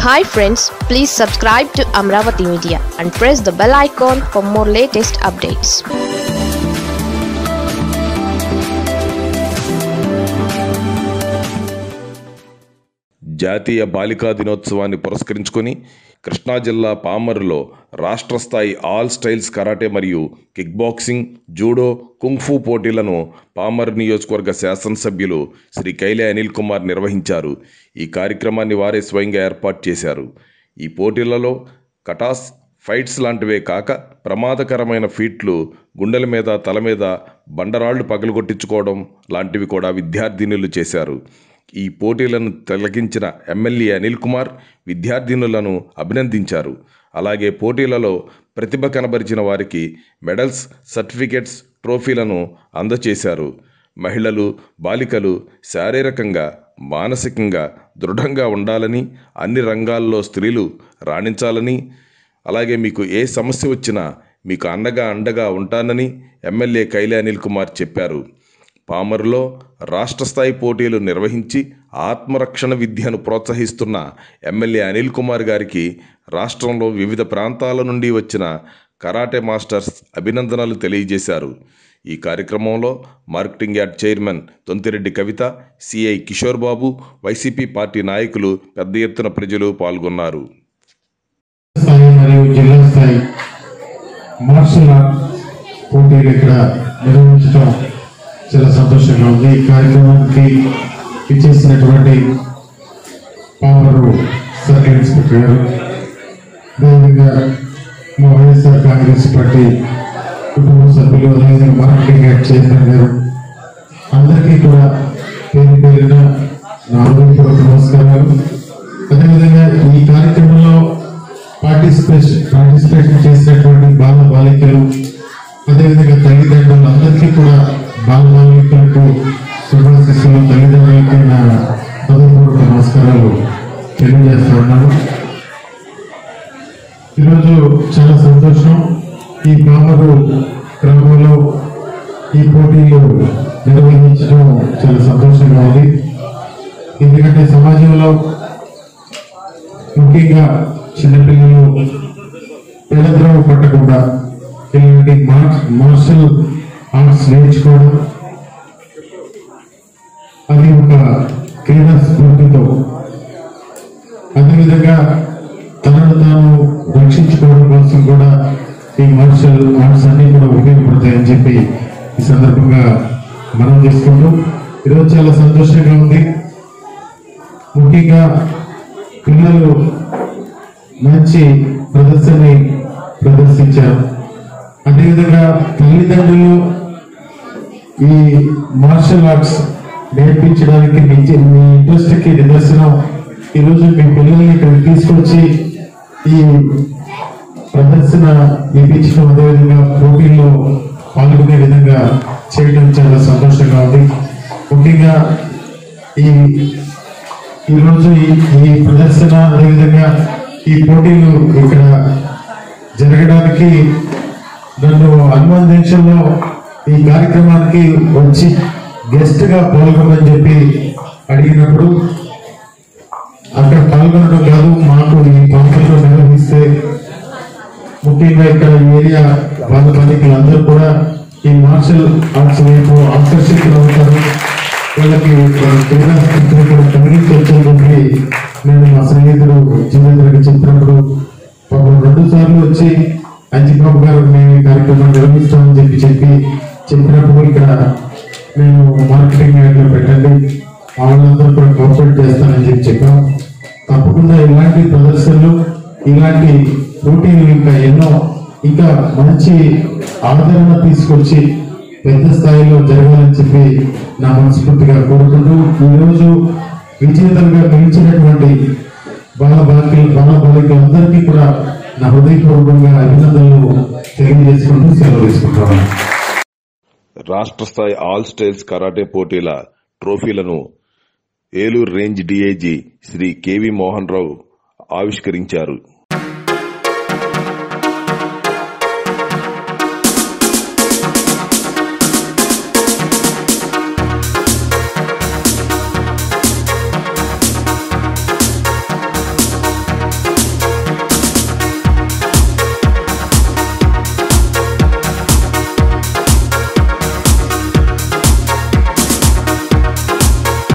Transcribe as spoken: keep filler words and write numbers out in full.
Hi friends, please subscribe to Amravati Media and press the bell icon for more latest updates. జాతీయ బాలికా దినోత్సవాన్ని పురస్కరించుకొని కృష్ణా జిల్లా పామరులో రాష్ట్ర స్థాయి ఆల్ స్టైల్స్ కరాటే మరియు కిక్ బాక్సింగ్, జూడో, కుంగ్ఫూ పోటీలను పామర్ నియోజకవర్గ శాసనసభ్యులు శ్రీ కైలే అనిల్ కుమార్ నిర్వహించారు. ఈ కార్యక్రమాన్ని వారే స్వయంగా ఏర్పాటు చేశారు. ఈ పోటీలలో కటాస్, ఫైట్స్ లాంటివే కాక ప్రమాదకరమైన ఫీట్లు, గుండెల మీద, తల మీద బండరాళ్లు పగలగొట్టించుకోవడం లాంటివి కూడా విద్యార్థినులు చేశారు. ఈ పోటీలను తిలకించిన ఎమ్మెల్యే అనిల్ కుమార్ విద్యార్థినులను అభినందించారు. అలాగే పోటీలలో ప్రతిభ కనబరిచిన వారికి మెడల్స్, సర్టిఫికెట్స్, ట్రోఫీలను అందజేశారు. మహిళలు, బాలికలు శారీరకంగా, మానసికంగా దృఢంగా ఉండాలని, అన్ని రంగాల్లో స్త్రీలు రాణించాలని, అలాగే మీకు ఏ సమస్య వచ్చినా మీకు అండగా అండగా ఉంటానని ఎమ్మెల్యే కైలే అనిల్ కుమార్ చెప్పారు. పామరులో రాష్ట్ర స్థాయి పోటీలు నిర్వహించి ఆత్మరక్షణ విద్యను ప్రోత్సహిస్తున్న ఎమ్మెల్యే అనిల్ కుమార్ గారికి రాష్ట్రంలో వివిధ ప్రాంతాల నుండి వచ్చిన కరాటే మాస్టర్స్ అభినందనలు తెలియజేశారు. ఈ కార్యక్రమంలో marketing yard chairman Thontireddy Kavitha, CI Kishore Babu, YCP party నాయకులు పెద్ద ఎత్తున ప్రజలు పాల్గొన్నారు. చాలా సంతోషంగా ఉంది. ఈ కార్యక్రమానికి ఇచ్చేసినటువంటి పామరు సర్కిల్ ఇన్స్పెక్టర్ గారు, అదేవిధంగా మా వైఎస్ఆర్ కాంగ్రెస్ పార్టీ కుటుంబ సభ్యులు, అదేవిధంగా మార్కెటింగ్ యాక్ట్ చైర్మన్ గారు, అందరికీ కూడా పేరు పేరున నా హృదయపూర్వక నమస్కారాలు. అదేవిధంగా ఈ కార్యక్రమంలో పార్టిసిపేషన్ పార్టిసిపేషన్ చేసినటువంటి బాల బాలికలు, అదేవిధంగా తల్లిదండ్రులు అందరికీ కూడా బాలబాలికలకు శుభాశిస్సులు, తల్లిదండ్రులకి నా హృదయపూర్వక నమస్కారాలు తెలియజేస్తా ఉన్నాను. ఈరోజు చాలా సంతోషం. ఈ పామరు గ్రామంలో ఈ పోటీలు నిర్వహించడం చాలా సంతోషంగా ఉంది. ఎందుకంటే సమాజంలో ముఖ్యంగా చిన్నపిల్లలు పిల్లద్రోవ పట్టకుండా ఇలాంటి మార్షల్ ఆర్ట్స్ నేర్చుకోవడం, అది ఒక క్రీడా స్ఫూర్తితో, అదేవిధంగా తనను తాను రక్షించుకోవడం కోసం కూడా ఈ మార్షల్ ఆర్ట్స్ అన్ని కూడా ఉపయోగపడతాయని చెప్పి ఈ సందర్భంగా మనం చేసుకుంటూ ఈరోజు చాలా సంతోషంగా ఉంది. ముఖ్యంగా పిల్లలు మంచి ప్రదర్శనని ప్రదర్శించారు. అదేవిధంగా తల్లిదండ్రులు ఈ మార్షల్ ఆర్ట్స్ నేర్పించడానికి మీ ఇంట్రెస్ట్కి నిదర్శనం. ఈరోజు మీ పిల్లల్ని ఇక్కడ తీసుకొచ్చి ఈ ప్రదర్శన నేర్పించడం, అదేవిధంగా పోటీల్లో పాల్గొనే విధంగా చేయడం చాలా సంతోషంగా ఉంది. ముఖ్యంగా ఈ ఈరోజు ఈ ప్రదర్శన, అదేవిధంగా ఈ పోటీలు ఇక్కడ జరగడానికి నన్ను హనుమాన్ జంక్షన్లో ఈ కార్యక్రమానికి వచ్చి గెస్ట్ గా పాల్గొనని చెప్పి అడిగినప్పుడు అక్కడ పాల్గొనడం కాదు, మాకు ఈ పాంపర్లో నిర్వహిస్తే ముఖ్యంగా ఇక్కడ ఏరియా వాళ్ళ బాలికలందరూ కూడా ఈ మార్షల్ ఆర్ట్స్ వైపు ఆకర్షితులు అవుతారు, వాళ్ళకి క్రీడా స్థితిని కూడా కలిగించవచ్చని చెప్పి నేను మా స్నేహితుడు జితేంద్రకి చెప్పినప్పుడు పాపం రెండు సార్లు వచ్చి అంజిబాబు గారు మేము ఈ కార్యక్రమం నిర్వహిస్తామని చెప్పి చెప్పి చెప్పినప్పుడు ఇక్కడ నేను మార్కెటింగ్ యార్డ్లో పెట్టండి, వాళ్ళందరూ కూడా కోఆపరేట్ చేస్తానని చెప్పి చెప్పాం. తప్పకుండా ఇలాంటి ప్రదర్శనలు, ఇలాంటి పోటీలు ఇంకా ఎన్నో, ఇంకా మంచి ఆదరణ తీసుకొచ్చి పెద్ద స్థాయిలో జరగాలని చెప్పి నా మనస్ఫూర్తిగా కోరుకుంటూ ఈరోజు విజేతలుగా నిలిచినటువంటి బాల బాలికలు బాల బాలికలందరికీ కూడా నా హృదయపూర్వకంగా అభినందనలు తెలియజేసుకుంటూ సెలవు తీసుకుంటాను. రాష్ట్ర స్థాయి ఆల్ స్టైల్స్ కరాటే పోటీల ట్రోఫీలను Eluru range DIG Shri KV Mohan Rao ఆవిష్కరించారు.